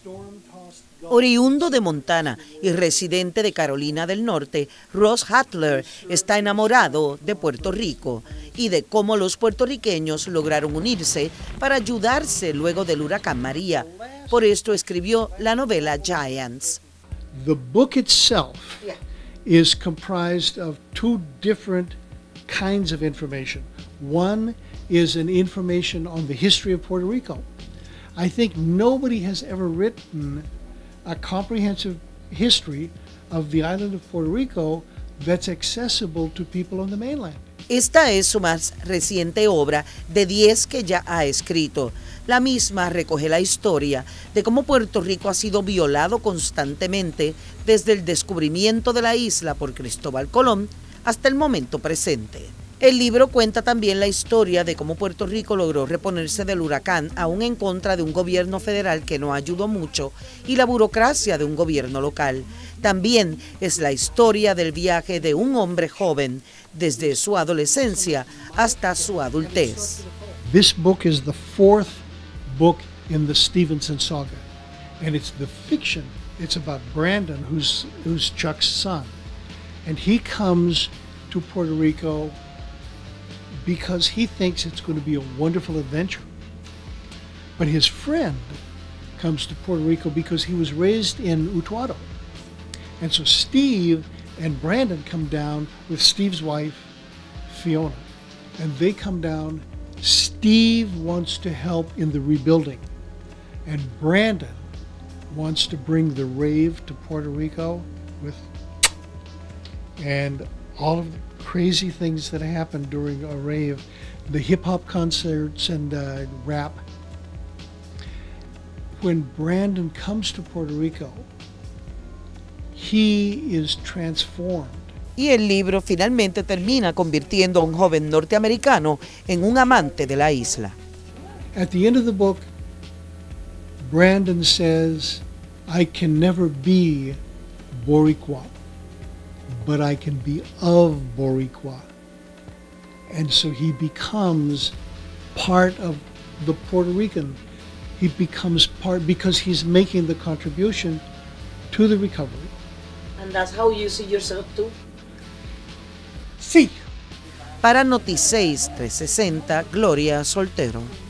Oriundo de Montana y residente de Carolina del Norte, Ross Hatler está enamorado de Puerto Rico y de cómo los puertorriqueños lograron unirse para ayudarse luego del huracán María. Por esto escribió la novela Giants. The book itself is comprised of two different kinds of information. One is an information on the history of Puerto Rico. I think nobody has ever written a comprehensive history of the island of Puerto Rico that's accessible to people on the mainland. Esta es su más reciente obra de 10 que ya ha escrito. La misma recoge la historia de cómo Puerto Rico ha sido violado constantemente desde el descubrimiento de la isla por Cristóbal Colón hasta el momento presente. El libro cuenta también la historia de cómo Puerto Rico logró reponerse del huracán, aún en contra de un gobierno federal que no ayudó mucho y la burocracia de un gobierno local. También es la historia del viaje de un hombre joven desde su adolescencia hasta su adultez. This book is the fourth book in the Stevenson saga, and it's the fiction. It's about Brandon, who's Chuck's son, and he comes to Puerto Rico because he thinks it's going to be a wonderful adventure. But his friend comes to Puerto Rico because he was raised in Utuado. And so Steve and Brandon come down with Steve's wife, Fiona. And they come down. Steve wants to help in the rebuilding. And Brandon wants to bring the rave to Puerto Rico and all of the crazy things that happened during a rave, the hip-hop concerts and rap. When Brandon comes to Puerto Rico, he is transformed. Y el libro finalmente termina convirtiendo a un joven norteamericano en un amante de la isla. At the end of the book, Brandon says, I can never be Boricua, but I can be of Boricua. And so he becomes part of the Puerto Rican. He becomes part because he's making the contribution to the recovery. And that's how you see yourself too? Sí. Para Noti6 360, Gloria Soltero.